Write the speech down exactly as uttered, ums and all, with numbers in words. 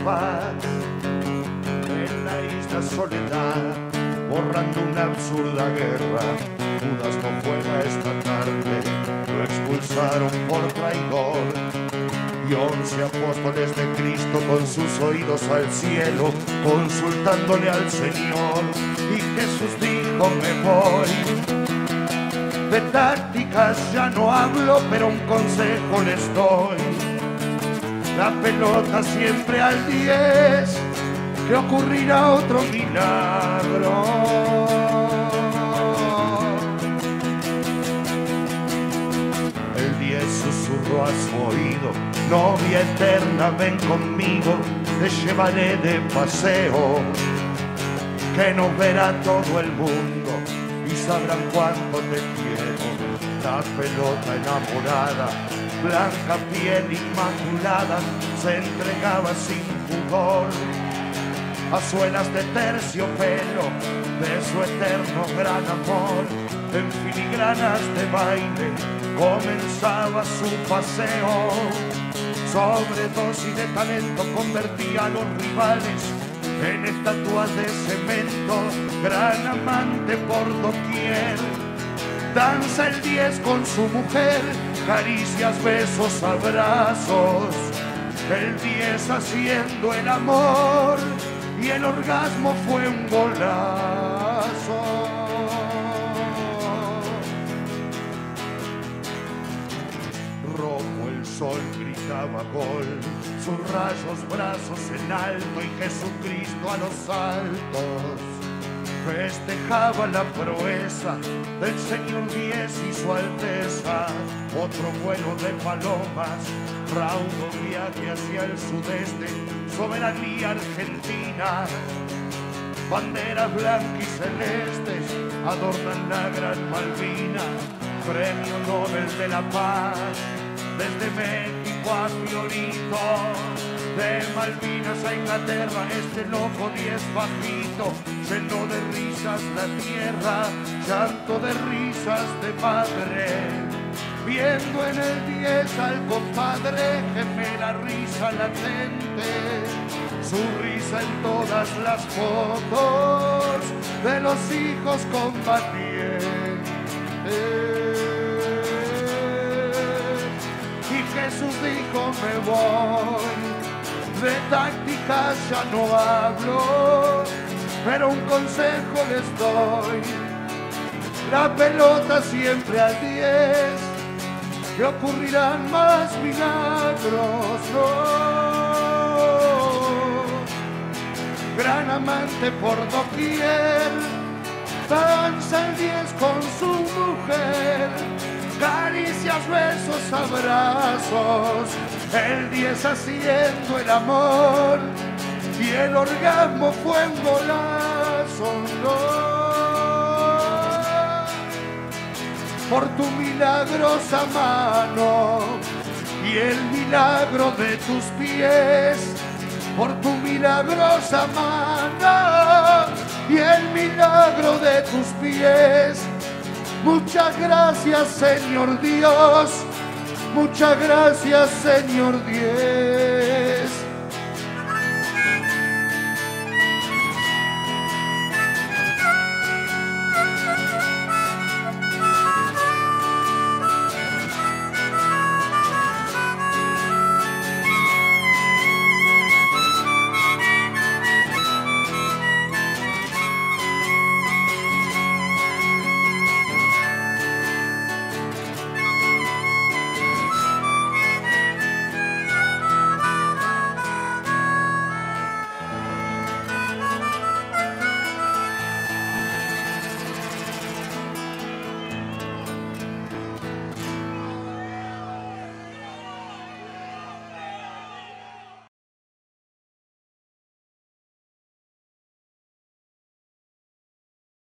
paz. En la isla Soledad, borrando una absurda guerra, Judas no juega esta tarde, lo expulsaron por traidor. Y once apóstoles de Cristo con sus oídos al cielo, consultándole al Señor. Y Jesús dijo: me voy. De tácticas ya no hablo, pero un consejo les doy. La pelota siempre al diez, que ocurrirá otro milagro. El diez susurró a su oído: novia eterna, ven conmigo, te llevaré de paseo, que nos verá todo el mundo y sabrán cuánto te quiero. La pelota enamorada, blanca piel inmaculada, se entregaba sin pudor a suelas de terciopelo de su eterno gran amor. En filigranas de baile comenzaba su paseo. Sobredosis de talento convertía a los rivales en estatuas de cemento. Gran amante por doquier, danza el diez con su mujer, caricias, besos, abrazos. El diez haciendo el amor y el orgasmo fue un golazo. Rojo el sol gritaba gol, sus rayos brazos en alto, y Jesucristo a los saltos festejaba la proeza del señor diez y su alteza. Otro vuelo de palomas, raudo viaje hacia el sudeste, soberanía argentina. Banderas blancas y celestes adornan la gran Malvina. Premio Nobel de la Paz desde México a Fiorito. De Malvinas a Inglaterra, este loco diez bajito llenó de risas la tierra, llanto de risas de padre. Viendo en el diez al compadre, gemela risa latente, su risa en todas las fotos de los hijos combatientes. Y Jesús dijo: me voy. De tácticas ya no hablo, pero un consejo les doy. La pelota siempre al diez, que ocurrirán más milagros. No. Gran amante por doquier, danza el diez con su mujer, caricias, besos, abrazos. El diez haciendo el amor y el orgasmo fue un golazo. No. Por tu milagrosa mano y el milagro de tus pies, por tu milagrosa mano y el milagro de tus pies. Muchas gracias, Señor Dios. Muchas gracias, Señor Dios.